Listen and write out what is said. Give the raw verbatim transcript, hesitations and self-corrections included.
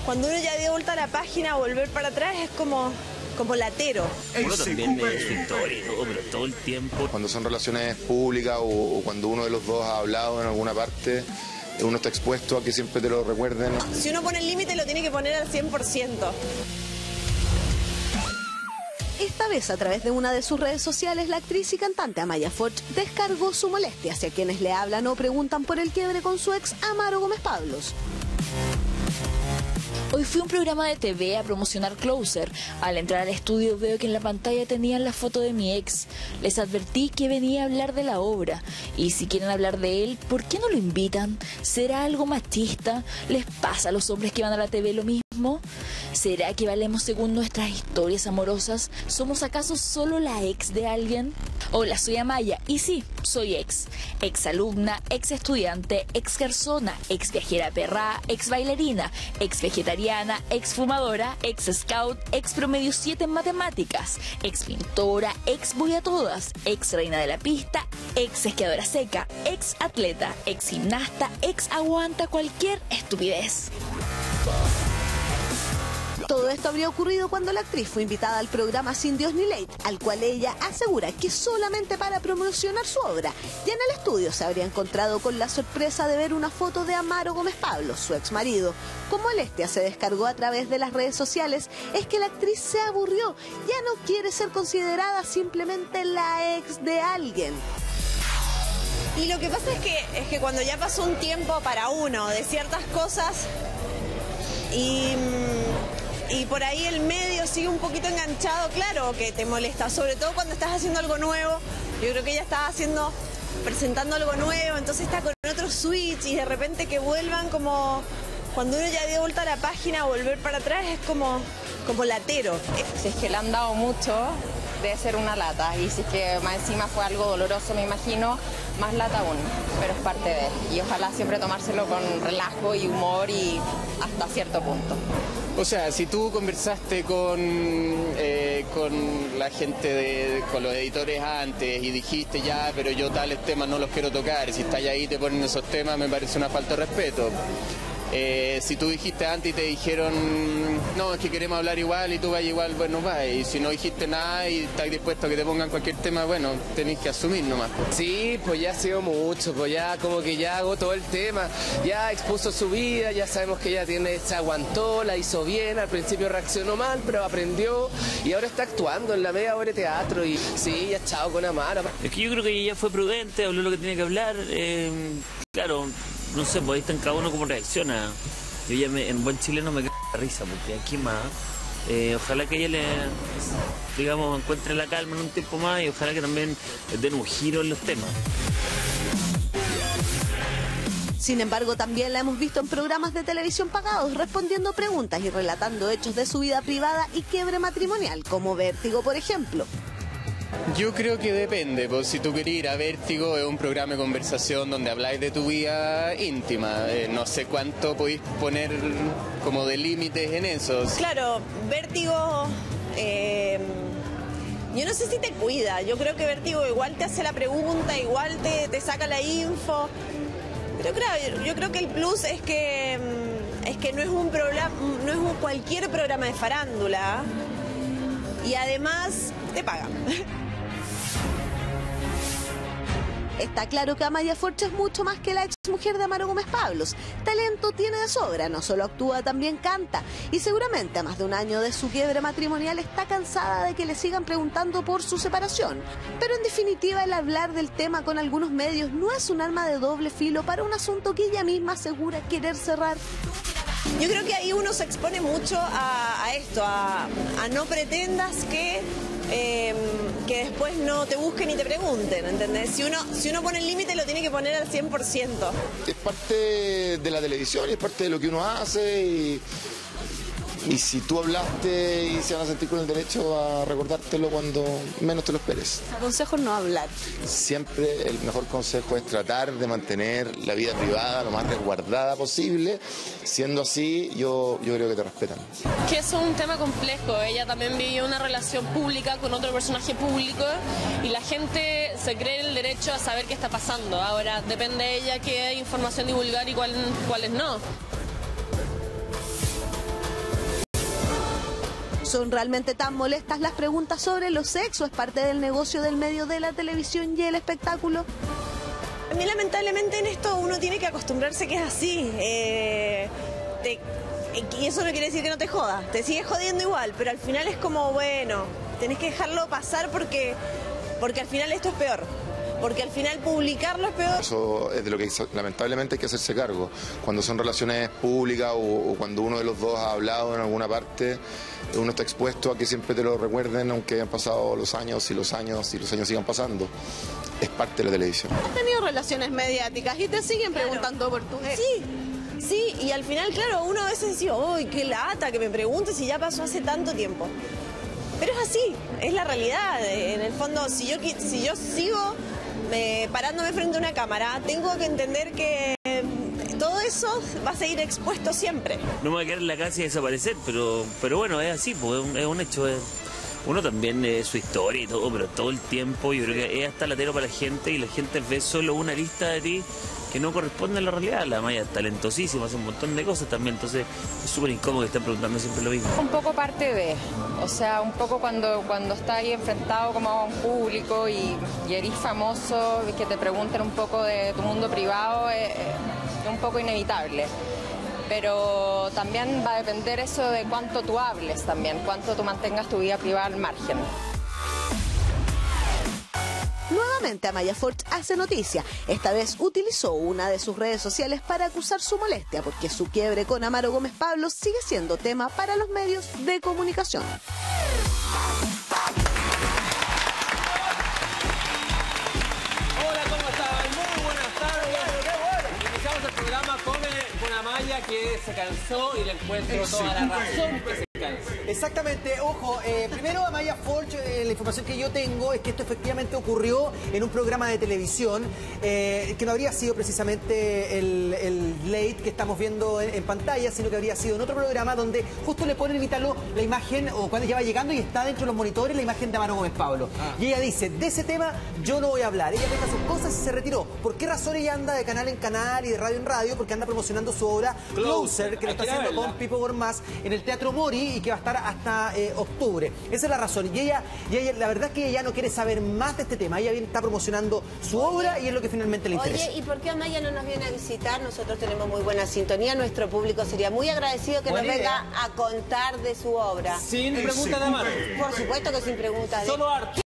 cuando uno ya dio vuelta a la página, volver para atrás es como, como latero. Uno también es escritor y todo, pero todo el tiempo. Cuando son relaciones públicas o, o cuando uno de los dos ha hablado en alguna parte, uno está expuesto a que siempre te lo recuerden. Si uno pone el límite, lo tiene que poner al cien por ciento. Esta vez, a través de una de sus redes sociales, la actriz y cantante Amaya Forch descargó su molestia hacia quienes le hablan o preguntan por el quiebre con su ex Amaro Gómez Pablos. Hoy fui a un programa de T V a promocionar Closer. Al entrar al estudio veo que en la pantalla tenían la foto de mi ex. Les advertí que venía a hablar de la obra. Y si quieren hablar de él, ¿por qué no lo invitan? ¿Será algo machista? ¿Les pasa a los hombres que van a la T V lo mismo? ¿Será que valemos según nuestras historias amorosas? ¿Somos acaso solo la ex de alguien? Hola, soy Amaya y sí, soy ex. Ex alumna, ex estudiante, ex garzona, ex viajera perra, ex bailarina, ex vegetariana, ex fumadora, ex scout, ex promedio siete en matemáticas, ex pintora, ex voy a todas, ex reina de la pista, ex esquiadora seca, ex atleta, ex gimnasta, ex aguanta cualquier estupidez. Todo esto habría ocurrido cuando la actriz fue invitada al programa Sin Dios ni Ley, al cual ella asegura que solamente para promocionar su obra. Ya en el estudio se habría encontrado con la sorpresa de ver una foto de Amaro Gómez Pablos, su ex marido. Con molestia se descargó a través de las redes sociales, es que la actriz se aburrió, ya no quiere ser considerada simplemente la ex de alguien. Y lo que pasa es que, es que cuando ya pasó un tiempo para uno de ciertas cosas y... y por ahí el medio sigue un poquito enganchado, claro que te molesta, sobre todo cuando estás haciendo algo nuevo. Yo creo que ella estaba haciendo, presentando algo nuevo, entonces está con otro switch y de repente que vuelvan como, cuando uno ya dio vuelta a la página, volver para atrás es como, como latero. Si es que le han dado mucho, debe ser una lata, y si es que más encima fue algo doloroso, me imagino, más lata aún, pero es parte de él, y ojalá siempre tomárselo con relajo y humor y hasta cierto punto. O sea, si tú conversaste con, eh, con la gente, de, con los editores antes y dijiste ya, pero yo tales temas no los quiero tocar, si estás ahí y te ponen esos temas, me parece una falta de respeto. Eh, si tú dijiste antes y te dijeron, no, es que queremos hablar igual y tú vas igual, bueno, vas. Y si no dijiste nada y estás dispuesto a que te pongan cualquier tema, bueno, tenés que asumir nomás. Sí, pues ya ha sido mucho, pues ya como que ya agotó el tema, ya expuso su vida, ya sabemos que ella tiene, se aguantó, la hizo bien, al principio reaccionó mal, pero aprendió y ahora está actuando en la media obra de teatro y sí, ya chao con Amaro. Es que yo creo que ella fue prudente, habló lo que tenía que hablar, eh, claro. No sé, pues ahí está en cada uno cómo reacciona. Yo ya me, en buen chileno me queda la risa, porque aquí más. Eh, ojalá que ella le, digamos, encuentre la calma en un tiempo más y ojalá que también den un giro en los temas. Sin embargo, también la hemos visto en programas de televisión pagados, respondiendo preguntas y relatando hechos de su vida privada y quiebre matrimonial, como Vértigo, por ejemplo. Yo creo que depende, pues si tú quieres ir a Vértigo es un programa de conversación donde habláis de tu vida íntima, eh, no sé cuánto podéis poner como de límites en eso. Claro, Vértigo, eh, yo no sé si te cuida, yo creo que Vértigo igual te hace la pregunta, igual te, te saca la info. Yo creo, yo creo que el plus es que, es que no es un programa, no es un cualquier programa de farándula y además te pagan. Está claro que Amaya Forch es mucho más que la ex mujer de Amaro Gómez Pablos. Talento tiene de sobra, no solo actúa, también canta. Y seguramente a más de un año de su quiebre matrimonial está cansada de que le sigan preguntando por su separación. Pero en definitiva el hablar del tema con algunos medios no es un arma de doble filo para un asunto que ella misma asegura querer cerrar. Yo creo que ahí uno se expone mucho a, a esto, a, a no pretendas que, eh, que después no te busquen y te pregunten, ¿entendés? Si uno, si uno pone el límite lo tiene que poner al cien por ciento. Es parte de la televisión y es parte de lo que uno hace y, y si tú hablaste y se van a sentir con el derecho a recordártelo cuando menos te lo esperes. El consejo es no hablar. Siempre el mejor consejo es tratar de mantener la vida privada lo más resguardada posible. Siendo así, yo, yo creo que te respetan. Que es un tema complejo. Ella también vivió una relación pública con otro personaje público y la gente se cree el derecho a saber qué está pasando. Ahora, depende de ella qué información divulgar y cuál, cuáles no. ¿Son realmente tan molestas las preguntas sobre los sexos? ¿Es parte del negocio del medio de la televisión y el espectáculo? A mí lamentablemente en esto uno tiene que acostumbrarse que es así. Eh, te, y eso no quiere decir que no te jodas, te sigues jodiendo igual, pero al final es como, bueno, tenés que dejarlo pasar porque, porque al final esto es peor. Porque al final publicarlo es peor. Eso es de lo que lamentablemente hay que hacerse cargo. Cuando son relaciones públicas o, o cuando uno de los dos ha hablado en alguna parte, uno está expuesto a que siempre te lo recuerden, aunque hayan pasado los años y los años y los años sigan pasando. Es parte de la televisión. ¿Has tenido relaciones mediáticas y te siguen preguntando por tu ex? Sí, sí, y al final, claro, uno a veces dice, ¡ay, qué lata que me preguntes si ya pasó hace tanto tiempo! Pero es así, es la realidad. En el fondo, si yo, si yo sigo eh, parándome frente a una cámara, tengo que entender que eh, todo eso va a seguir expuesto siempre. No me voy a quedar en la casa y desaparecer, pero, pero bueno, es así, pues, es, un, es un hecho. Es... Uno también, eh, su historia y todo, pero todo el tiempo yo creo que es hasta latero para la gente y la gente ve solo una lista de ti que no corresponde a la realidad. La Maya es talentosísima, hace un montón de cosas también, entonces es súper incómodo que estén preguntando siempre lo mismo. Un poco parte de, o sea, un poco cuando, cuando estás ahí enfrentado como a un público y, y eres famoso, y que te pregunten un poco de tu mundo privado, es, es un poco inevitable. Pero también va a depender eso de cuánto tú hables también, cuánto tú mantengas tu vida privada al margen. Nuevamente Amaya Forch hace noticia. Esta vez utilizó una de sus redes sociales para acusar su molestia porque su quiebre con Amaro Gómez Pablo sigue siendo tema para los medios de comunicación. Hola, ¿cómo están? Muy buenas tardes. Iniciamos el programa con, el, con Amaya, que se cansó y le encuentro toda la razón que se cansa. Exactamente, ojo, eh, primero Amaya Forch, eh, la información que yo tengo es que esto efectivamente ocurrió en un programa de televisión, eh, que no habría sido precisamente el, el late que estamos viendo en, en pantalla, sino que habría sido en otro programa donde justo le ponen en Ítalo la imagen, o cuando ya va llegando y está dentro de los monitores, la imagen de Amaro Gómez Pablo. Ah. Y ella dice, de ese tema yo no voy a hablar. Ella deja sus cosas y se retiró. ¿Por qué razón ella anda de canal en canal y de radio en radio? Porque anda promocionando su obra Closer, que lo está haciendo con Pipo Gormaz en el Teatro Mori y que va a estar hasta eh, octubre. Esa es la razón. Y ella, y ella, la verdad es que ella no quiere saber más de este tema. Ella está promocionando su Oye, obra y es lo que finalmente le interesa. Oye, ¿y por qué Amaya no nos viene a visitar? Nosotros tenemos muy buena sintonía. Nuestro público sería muy agradecido que buena nos idea. venga a contar de su obra. Sin pregunta de Amaro. Por supuesto que sin pregunta. Solo arte.